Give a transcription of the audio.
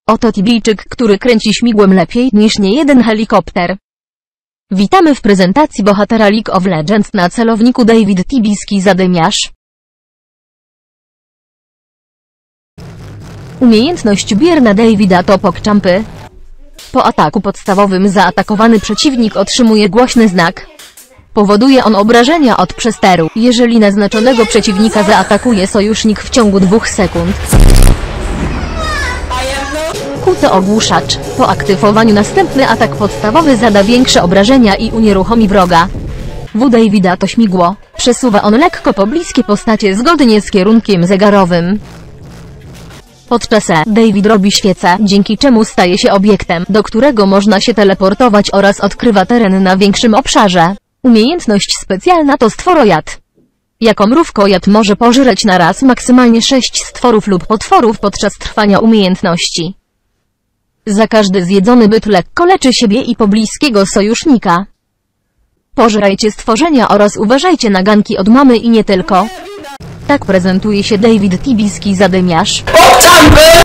Oto Tibijczyk, który kręci śmigłem lepiej niż niejeden helikopter. Witamy w prezentacji bohatera League of Legends. Na celowniku David Tibijski zadymiarz. Umiejętność bierna Davida to pokczampy. Po ataku podstawowym zaatakowany przeciwnik otrzymuje głośny znak. Powoduje on obrażenia od przesteru, jeżeli naznaczonego przeciwnika zaatakuje sojusznik w ciągu 2 sekund. Q to ogłuszacz. Po aktywowaniu następny atak podstawowy zada większe obrażenia i unieruchomi wroga. W Davida to śmigło. Przesuwa on lekko pobliskie postacie zgodnie z kierunkiem zegarowym. Podczas David robi świecę, dzięki czemu staje się obiektem, do którego można się teleportować oraz odkrywa teren na większym obszarze. Umiejętność specjalna to stworojad. Jako mrówkojad może pożreć na raz maksymalnie 6 stworów lub potworów podczas trwania umiejętności. Za każdy zjedzony byt lekko leczy siebie i pobliskiego sojusznika. Pożerajcie stworzenia oraz uważajcie na ganki od mamy i nie tylko. Tak prezentuje się David Tibijski zadymiarz.